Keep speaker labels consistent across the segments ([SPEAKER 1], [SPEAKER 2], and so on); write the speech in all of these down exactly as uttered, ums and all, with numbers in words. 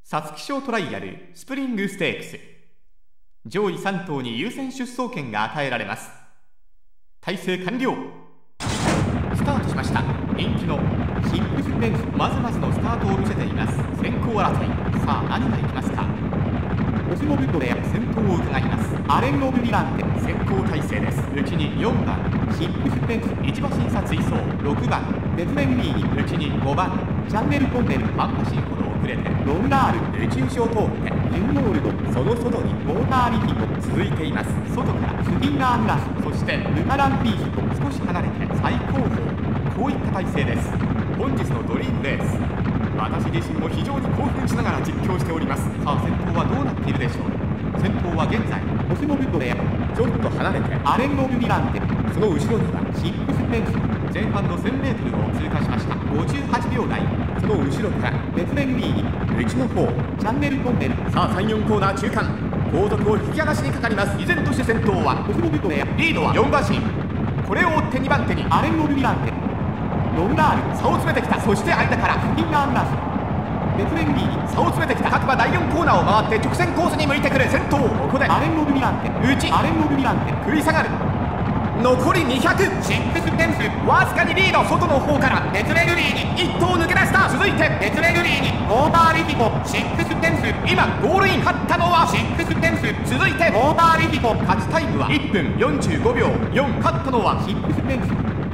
[SPEAKER 1] 皐月賞トライアルスプリングステークス、上位さん頭に優先出走権が与えられます。体制完了。スタートしました。人気のシックスペンス、まずまずのスタートを見せています。先行争い、さあ何がいきますか。オスモブドレア先頭を伺います。アレン・オブ・ミランテ先行体制です。内によんばんシックスペンス、いち馬審査追走。ろくばんベツメンリーに内にごばんチャンネルトンネル、半馬進ほど遅れてロンラール、宇宙賞通ってユンモールド、その外にモーターリヒト続いています。外からスティンガー・ムラス、そしてルカランピーヒと少し離れて最後方、こういった体制です。本日のドリームレース、私自身も非常に興奮しながら実況しております。さあ先頭はどうなっているでしょう。先頭は現在オスモブドレア、ちょっと離れてアレン・オブ・ミランテ、その後ろにはシックスペンス、前半の せんメートル を通過しました。ごじゅうはちびょう台、その後ろからベツレンリーに内の方チャンネルトンネル。さあさん、よんコーナー中間、後続を引き離しにかかります。依然として先頭はオスモブドレア、リードはよんばんシン、これを追ってにばん手にアレン・オブ・ミランテ、ロンラール、差を詰めてきた。そして間からスティンガー・ムラス、ベツレンリーに差を詰めてきた。各馬だいよんコーナーを回って直線コースに向いてくる。先頭、ここでアレン・オブ・ミランテ、内アレン・オブ・ミランテ食い下がる。残りにひゃく、シックスペンスわずかにリード。外の方からベツレグリーにいっ頭抜け出した。続いてベツレグリーにモーターリヒト、シックスペンス、今ゴールイン。勝ったのはシックスペンス、続いてモーターリヒト。勝ちタイムはいっぷんよんじゅうごびょうよん、勝ったのはシックスペンス。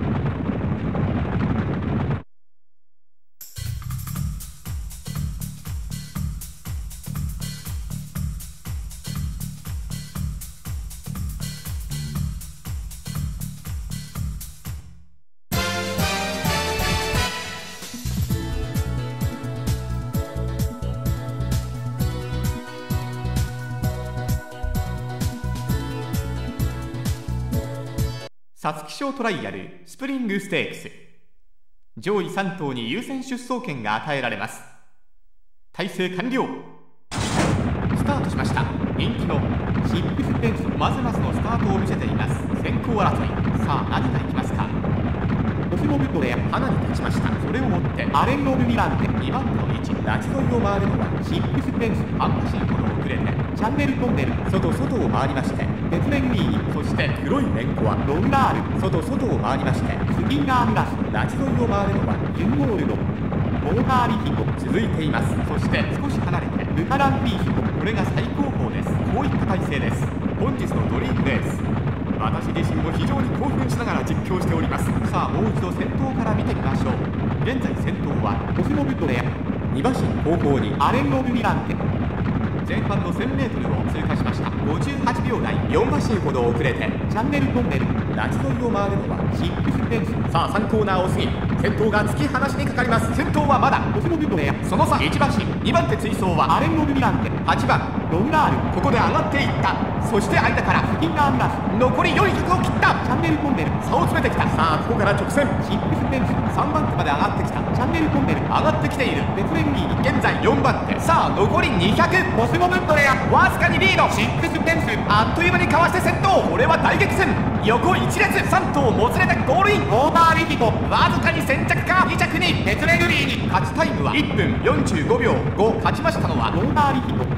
[SPEAKER 1] 皐月賞トライアルスプリングステークス、上位さん頭に優先出走権が与えられます。体制完了。スタートしました。人気のシックスペンス、まずまずのスタートを見せています。先行争い、さあ何がいきますか。オスモブドレア花に立ちました。それを追ってアレン・オブ・ミランテ、にばん手の位置、ラチ沿いを回るのはシックスペンス、半馬進ほど遅れてチャンネルトンネル、外外を回りましてベツレンリーに、そして黒いメンコはロンラール、外外を回りましてスティンガー・ムラス、ラチ沿いを回るのはユンモールド、モーターリヒト続いています。そして少し離れてルカランピーヒト、これが最高峰です。こういった体勢です。本日のドリームレース、私自身も非常に興奮しながら実況しております。さあもう一度先頭から見てみましょう。現在先頭はオスモブドレア、に馬身後方にアレン・オブ・ミランテ、前半の せんメートル を通過しました。ごじゅうはちびょう台、よん馬身ほど遅れてチャンネルトンネル、ラチ沿いを回るのはシックスペンス。さあさんコーナーを過ぎ、先頭が突き放しにかかります。先頭はまだオスモブドレア、その差いち馬身、にばん手追走はアレン・オブ・ミランテ、はちばんロンラール、ここで上がっていった。そして間からスティンガー・ムラス、残りよんひゃくを切った。チャンネルトンネル、差を詰めてきた。さあここから直線、シックスペンス、さんばん手まで上がってきた。チャンネルトンネル、上がってきている。ベツレンリーに現在よんばん手。さあ残りにひゃく、オスモブドレアわずかにリード。シックスペンスあっという間にかわして先頭、これは大激戦。横一列、さん頭もつれてゴールイン。モーターリヒトわずかに先着か。に着にベツレグリーに。勝ちタイムはいっぷんよんじゅうごびょうご、勝ちましたのはモーターリヒト。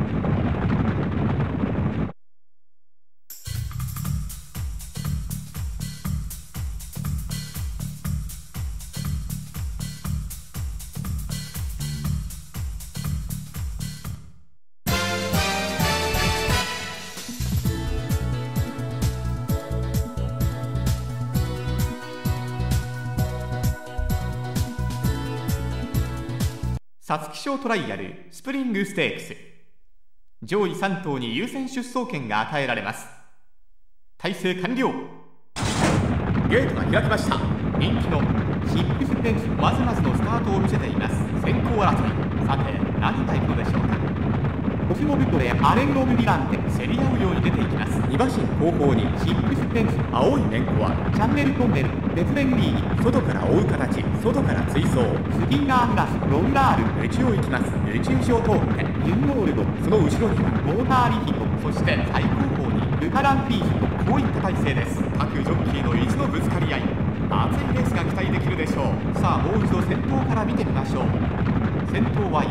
[SPEAKER 1] 皐月賞トライアルスプリングステークス、上位さん頭に優先出走権が与えられます。体制完了。ゲートが開きました。人気のシックスペンス、まずまずのスタートを見せています。先行争い、さて何がいくのでしょうか。オスモブドレア、アレン・オブ・ミランテ競り合うように出ていきます。に馬身後方にシックスペンス、青いメンコはチャンネルトンネル、ベツレンリーに外から追う形、外から追走、スティンガー・ムラス、ロンラール、内を行きます。内内を通ってユンモールド、その後ろにはモーターリヒト、そして最後方にルカランピーヒト、こういった体勢です。各ジョッキーの意地のぶつかり合い、熱いレースが期待できるでしょう。さあもう一度先頭から見てみましょう。先頭は依然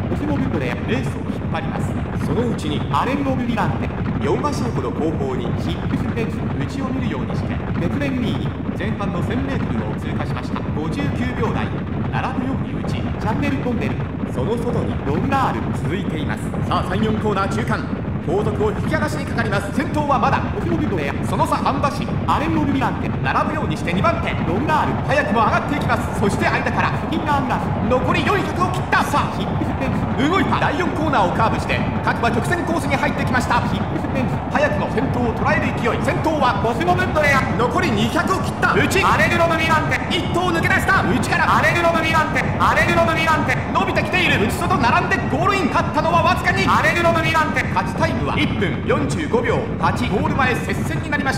[SPEAKER 1] コスモブットでレースを引っ張ります。そのうちにアレンゴブリランテよん馬身ほど後方にシックスペース内を見るようにしてベツレンに前半の せんメートル を通過しました。ごじゅうきゅうびょう台並ぶように打ちチャンネルコンベルその外にロンガール続いています。さあさんじゅうよんコーナー中間後続を引き離しにかかります。先頭はまだコスモブットでその差半馬身アレンゴブリランテ並ぶようにしてにばん手ロンガール早くも上がっていきます。そして間からフィンガーンラス残りよんひゃくを切った。さあシックスペンス動いた。だいよんコーナーをカーブして各馬直線コースに入ってきました。シックスペンス早くも先頭を捉える勢い。先頭はコスモブットレア残りにひゃくを切った内アレグロブミランテいっ頭抜け出した内からアレグロブミランテアレグロブミランテ伸びてきている内外並んでゴールイン勝ったのはわずかにアレグロブミランテ勝ちタイムはいっぷんよんじゅうごびょうはちゴール前接戦になりました。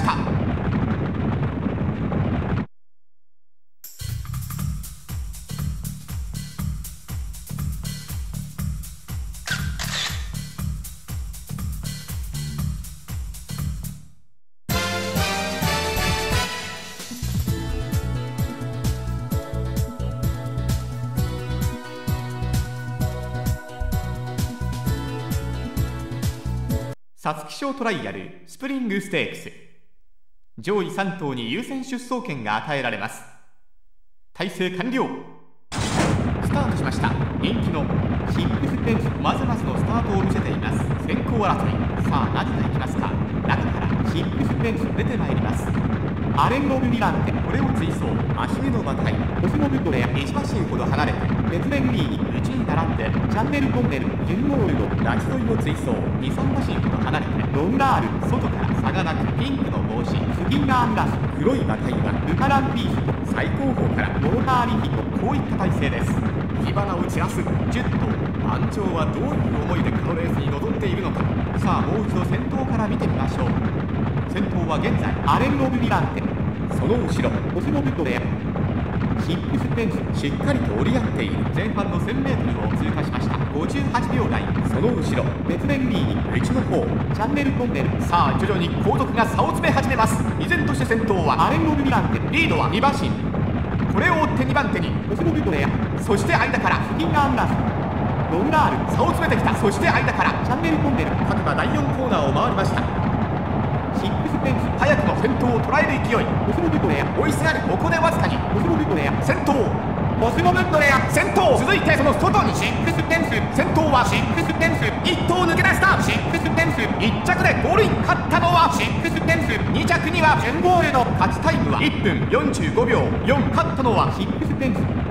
[SPEAKER 1] 皐月賞トライアルスプリングステークス上位さん頭に優先出走権が与えられます。体制完了。スタートしました。人気のシックスペンスまずまずのスタートを見せています。先行争いさあ何がいきますか。中からシックスペンス出てまいります。アレンゴブミランテこれを追走足目の馬体コスモブットでいち馬身ほど離れてベツレンリーに内に並んでチャンネルコンベルジュンゴールドラチ沿いを追走にさん馬身ほど離れてロンガール外から差がなくピンクの帽子スギンガーンラス黒い馬体はルカランピースと最高峰からモーターリヒコこういった体勢です。火花を散らすじゅっ頭安城はどういう思いでこのレースに臨んでいるのか。さあもう一度先頭から見てみましょう。先頭は現在アレンゴブミランテその後ろコスモブットレアシックスペンスしっかりと折り合っている。前半の せんメートル を通過しました。ごじゅうはちびょう台その後ろベツレンリーに内の方チャンネルコンベルさあ徐々に後続が差を詰め始めます。依然として先頭はアレンゴブミランテリードはに馬身これを追ってにばん手にコスモブットレアそして間からフィンガーンラスロンガール差を詰めてきた。そして間からチャンネルコンベル各馬だいよんコーナーを回りました。シックスペンス早くも先頭を捉える勢いコスモブットレア追いすがるここでわずかにコスモブットレア先頭コスモブットレア先頭続いてその外にシックスペンス先頭はシックスペンスいっ頭抜け出したシックスペンスいっ着でゴールイン勝ったのはシックスペンスに着にはジュンゴールド勝ちタイムはいっぷんよんじゅうごびょうよん勝ったのはシックスペンス